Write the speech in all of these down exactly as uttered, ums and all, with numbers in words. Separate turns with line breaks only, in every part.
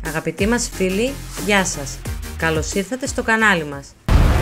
Αγαπητοί μας φίλοι, γεια σας! Καλώς ήρθατε στο κανάλι μας.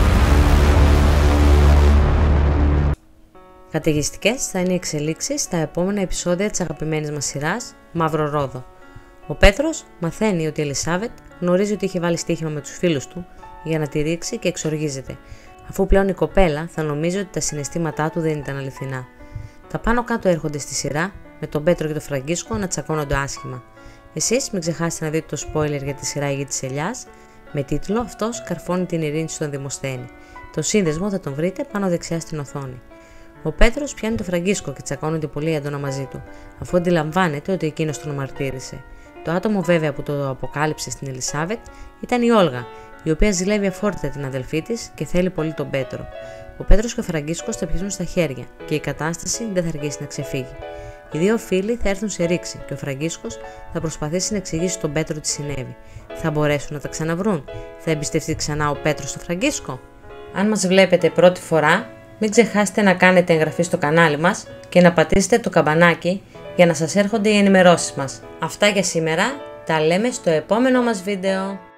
Καταιγιστικές θα είναι οι εξελίξεις στα επόμενα επεισόδια της αγαπημένης μας σειράς Μαύρο Ρόδο. Ο Πέτρος μαθαίνει ότι η Ελισάβετ γνωρίζει ότι είχε βάλει στοίχημα με τους φίλους του για να τη ρίξει και εξοργίζεται, αφού πλέον η κοπέλα θα νομίζει ότι τα συναισθήματά του δεν ήταν αληθινά. Τα πάνω κάτω έρχονται στη σειρά με τον Πέτρο και τον Φραγκίσκο να τσακώνονται άσχημα. Εσείς μην ξεχάσετε να δείτε το spoiler για τη σειρά «Η Γη της Ελιάς» με τίτλο «Αυτός καρφώνει την ειρήνη στον Δημοσθένη». Το σύνδεσμο θα τον βρείτε πάνω δεξιά στην οθόνη. Ο Πέτρος πιάνει τον Φραγκίσκο και τσακώνονται πολύ έντονα μαζί του, αφού αντιλαμβάνεται ότι εκείνος τον μαρτύρησε. Το άτομο βέβαια που το αποκάλυψε στην Ελισάβετ ήταν η Όλγα, η οποία ζηλεύει αφόρητα την αδελφή της και θέλει πολύ τον Πέτρο. Ο Πέτρος και ο Φραγκίσκος θα πιάσουν στα χέρια και η κατάσταση δεν θα αργήσει να ξεφύγει. Οι δύο φίλοι θα έρθουν σε ρήξη και ο Φραγκίσκος θα προσπαθήσει να εξηγήσει στον Πέτρο τι συνέβη. Θα μπορέσουν να τα ξαναβρούν? Θα εμπιστευτεί ξανά ο Πέτρος στον Φραγκίσκο? Αν μας βλέπετε πρώτη φορά, μην ξεχάσετε να κάνετε εγγραφή στο κανάλι μας και να πατήσετε το καμπανάκι για να σας έρχονται οι ενημερώσεις μας. Αυτά για σήμερα, τα λέμε στο επόμενο μας βίντεο.